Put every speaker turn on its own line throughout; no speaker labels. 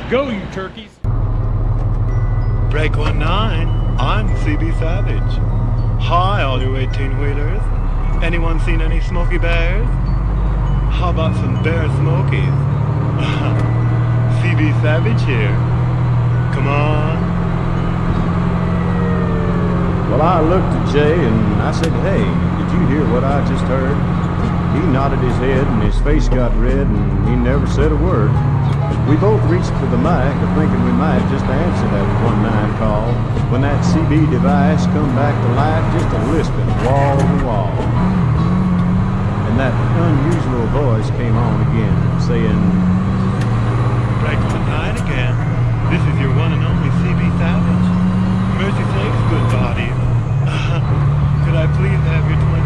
Go, you turkeys.
Break 19, I'm CB Savage. Hi, all you 18-wheelers. Anyone seen any Smoky Bears? How about some Bear Smokies? CB Savage here. Come on.
Well, I looked at Jay and I said, hey, did you hear what I just heard? He nodded his head and his face got red and he never said a word. We both reached for the mic, thinking we might just answer that 1-9 call, when that CB device come back to life, just a lisping wall to wall. And that unusual voice came on again, saying,
Break 19 again. This is your one and only CB Savage. Mercy sakes, good body. Could I please have your 20?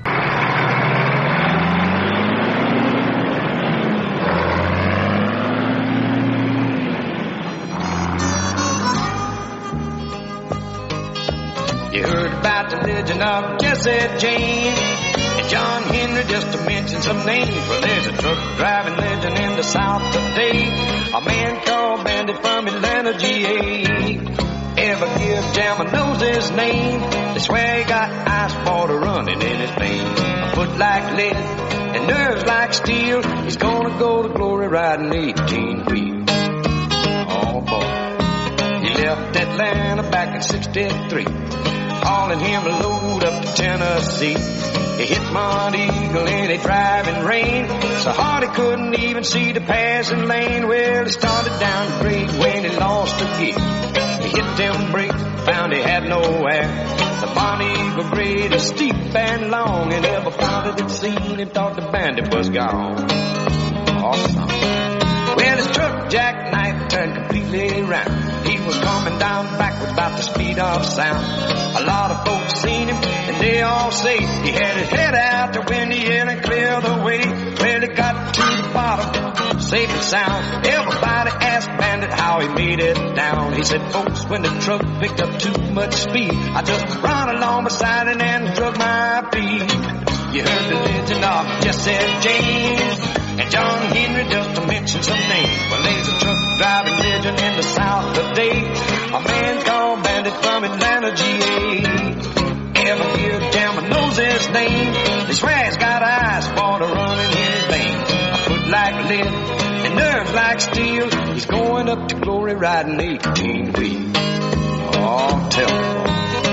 You heard about the legend of Jesse James and John Henry, just to mention some names. Well, there's a truck driving legend in the South today, a man called Bandit from Atlanta, GA. Ever give Jam knows his name. They swear he got ice water running in his veins. A foot like lead and nerves like steel. He's gonna go to glory riding 18 wheels. Oh boy, he left Atlanta back in '63. Calling him to load up to Tennessee. He hit Mount Eagle in a driving rain, so hard he couldn't even see the passing lane. Well, he started down the grade when he lost a gear. He hit them brakes, found he had no air. The Mount Eagle grade is steep and long, and ever found it had seen and thought the bandit was gone. Awesome. Well, his truck jackknife turned completely around. He was coming down backwards about the speed of sound. A lot of folks seen him, and they all say he had his head out the window and clear the way. Well, he got to the bottom, safe and sound. Everybody asked Bandit how he made it down. He said, folks, when the truck picked up too much speed, I just run along beside it and drug my feet. You heard the legend of Jesse James and John Henry, just to mention some names. Well, there's a truck driving legend in the South today, a man called Bandit from Atlanta, GA. Ever hear Jam knows his name. They swear he's got ice water running in his veins. A foot like lead and nerves like steel. He's going up to glory riding 18 wheels. Oh, tell me, boy.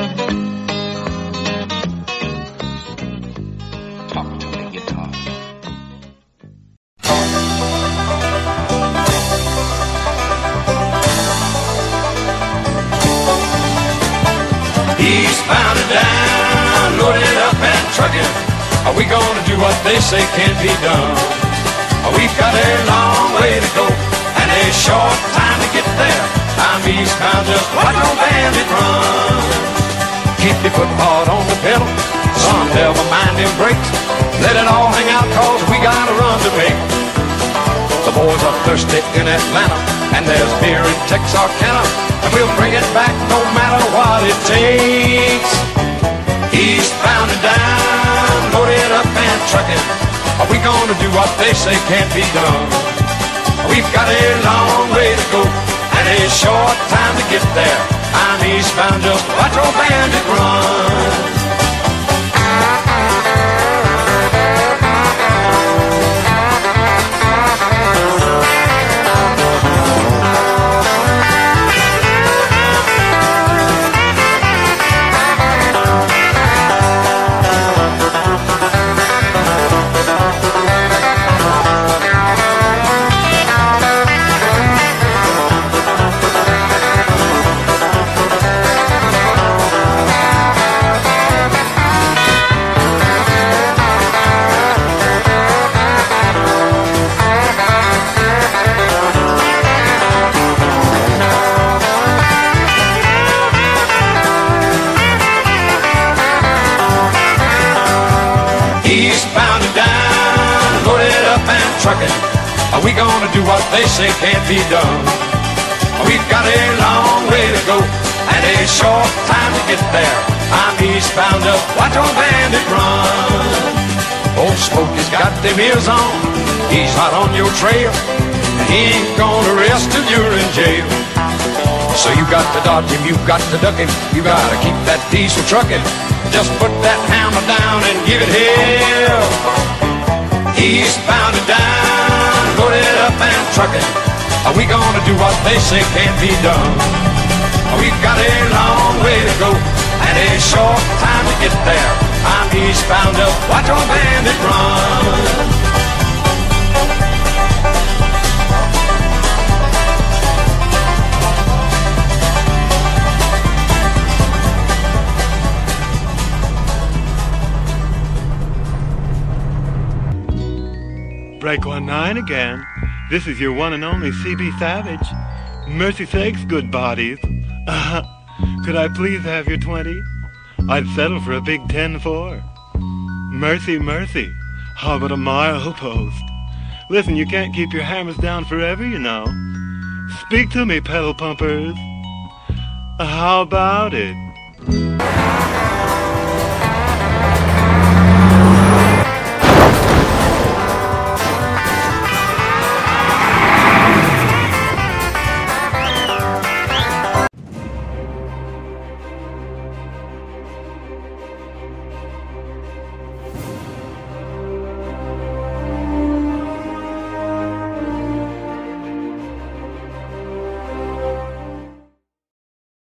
Talk to me, guitar.
Eastbound and down, loaded up and trucking. Are we gonna do what they say can't be done? We've got a long way to go and a short time to get there. I'm eastbound, just watch no bandit run. Keep your foot hard on the pedal, son, never mind them brakes. Let it all hang out, cause we got a run to make. The boys are thirsty in Atlanta, and there's beer in Texarkana, and we'll bring it back no matter what it takes. Eastbound and down, loaded up and trucking. Are we gonna do what they say can't be done? We've got a long way to go and a short time to get there. I'm eastbound, just watch old bandit run. Eastbound and down, loaded up and trucking. Are we gonna do what they say can't be done? We've got a long way to go and a short time to get there. I'm eastbound, just watch old bandit run. Old Smokey's got them ears on, he's hot on your trail. He ain't gonna rest till you're in jail. So you got to dodge him, you got to duck him, you gotta keep that diesel trucking. Just put that hammer down and give it hell. He's bound and down, loaded up and trucking. We gonna do what they say can't be done. We've got a long way to go and a short time to get there. I'm eastbound up, watch our bandit run.
Break 19 again. This is your one and only CB Savage. Mercy sakes, good bodies. Could I please have your 20? I'd settle for a big 10-4. Mercy, mercy. How about a mile post? Listen, you can't keep your hammers down forever, you know. Speak to me, pedal pumpers. How about it?